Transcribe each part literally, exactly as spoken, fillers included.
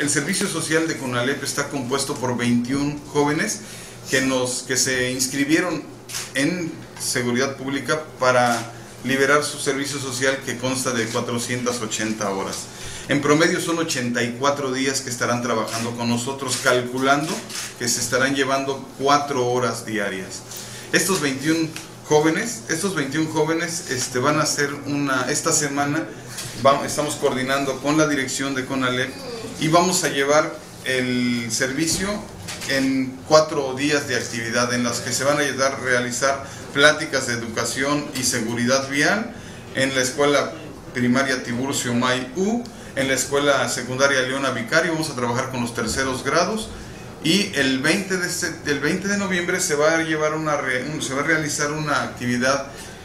el servicio social de CONALEP está compuesto por veintiún jóvenes que, nos, que se inscribieron en seguridad pública para liberar su servicio social, que consta de cuatrocientas ochenta horas. En promedio son ochenta y cuatro días que estarán trabajando con nosotros, calculando que se estarán llevando cuatro horas diarias. Estos veintiún jóvenes, estos veintiún jóvenes este, van a hacer una, esta semana vamos, estamos coordinando con la dirección de CONALEP y vamos a llevar el servicio en cuatro días de actividad en las que se van a ayudar a realizar pláticas de educación y seguridad vial en la escuela primaria Tiburcio May U, en la escuela secundaria Leona Vicario. Vamos a trabajar con los terceros grados y el veinte de, el veinte de noviembre se va a llevar una se va a realizar una actividad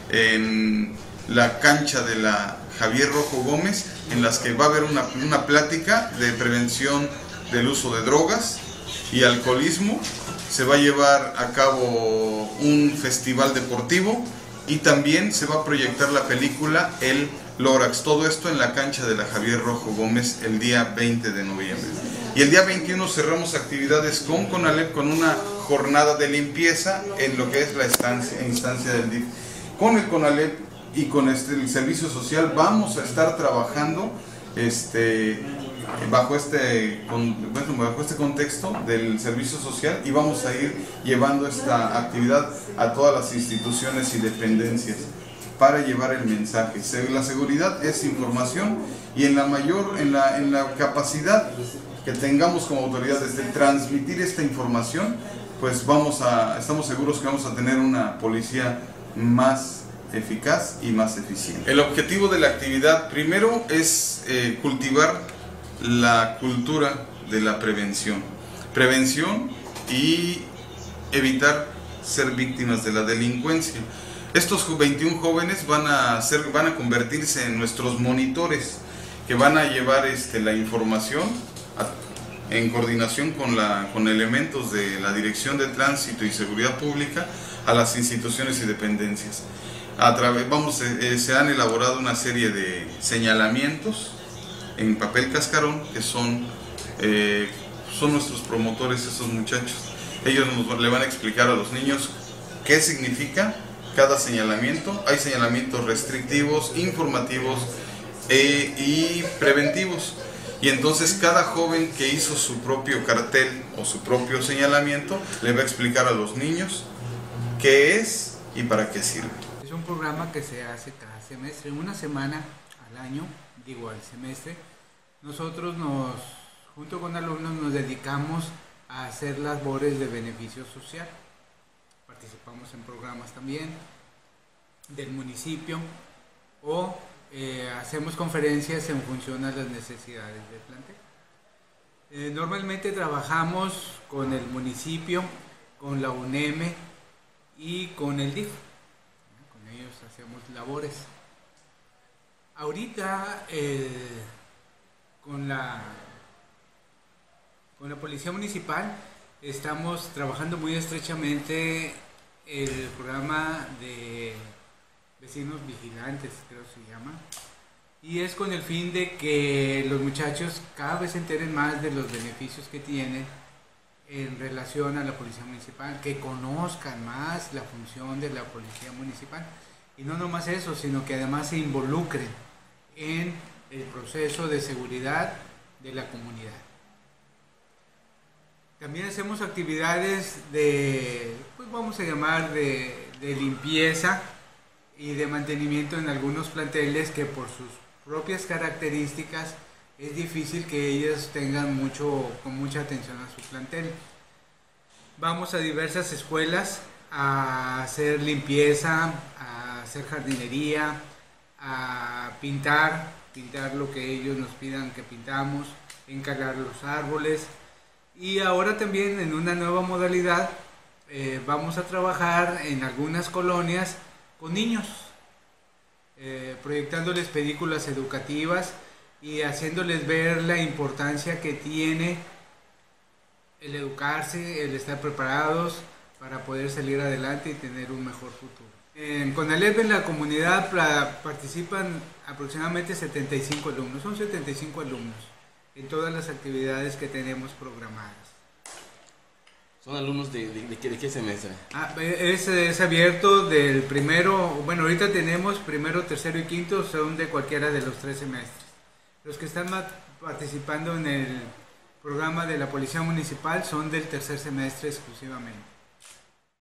en la cancha de la Javier Rojo Gómez, en las que va a haber una, una plática de prevención del uso de drogas y alcoholismo. Se va a llevar a cabo un festival deportivo y también se va a proyectar la película El Lorax. Todo esto en la cancha de la Javier Rojo Gómez el día veinte de noviembre. Y el día veintiuno cerramos actividades con CONALEP con una jornada de limpieza en lo que es la estancia, instancia del D I F. Con el CONALEP y con este, el servicio social vamos a estar trabajando este, bajo, este, con, bueno, bajo este contexto del servicio social, y vamos a ir llevando esta actividad a todas las instituciones y dependencias para llevar el mensaje. La seguridad es información, y en la mayor, en la, en la capacidad que tengamos como autoridades de transmitir esta información, pues vamos a, estamos seguros que vamos a tener una policía más eficaz y más eficiente. El objetivo de la actividad primero es eh, cultivar la cultura de la prevención. Prevención y evitar ser víctimas de la delincuencia. Estos veintiún jóvenes van a, ser, van a convertirse en nuestros monitores, que van a llevar este, la información a, en coordinación con, la, con elementos de la Dirección de Tránsito y Seguridad Pública a las instituciones y dependencias. A través, vamos, eh, se han elaborado una serie de señalamientos en papel cascarón que son, eh, son nuestros promotores, estos muchachos. Ellos nos, le van a explicar a los niños qué significa cada señalamiento. Hay señalamientos restrictivos, informativos eh, y preventivos. Y entonces cada joven que hizo su propio cartel o su propio señalamiento le va a explicar a los niños qué es y para qué sirve. Es un programa que se hace cada semestre, una semana al año, digo al semestre. Nosotros nos, junto con alumnos, nos dedicamos a hacer labores de beneficio social. Participamos en programas también del municipio o eh, hacemos conferencias en función a las necesidades del plantel. Eh, normalmente trabajamos con el municipio, con la U N E M y con el D I F. Con ellos hacemos labores. Ahorita eh, con la con la Policía Municipal estamos trabajando muy estrechamente el programa de vecinos vigilantes, creo que se llama, y es con el fin de que los muchachos cada vez se enteren más de los beneficios que tienen en relación a la Policía Municipal, que conozcan más la función de la Policía Municipal, y no nomás eso, sino que además se involucren en el proceso de seguridad de la comunidad. También hacemos actividades de, pues vamos a llamar de, de limpieza y de mantenimiento en algunos planteles que por sus propias características es difícil que ellos tengan mucho, con mucha atención a su plantel. Vamos a diversas escuelas a hacer limpieza, a hacer jardinería, a pintar, pintar lo que ellos nos pidan que pintamos, encalar los árboles. Y ahora también en una nueva modalidad eh, vamos a trabajar en algunas colonias con niños, eh, proyectándoles películas educativas y haciéndoles ver la importancia que tiene el educarse, el estar preparados para poder salir adelante y tener un mejor futuro. En CONALEP, en la comunidad, participan aproximadamente setenta y cinco alumnos, son setenta y cinco alumnos. en todas las actividades que tenemos programadas. ¿Son alumnos de, de, de, qué, de qué semestre? Ah, es, es abierto del primero, bueno, ahorita tenemos primero, tercero y quinto, son de cualquiera de los tres semestres. Los que están participando en el programa de la Policía Municipal son del tercer semestre exclusivamente.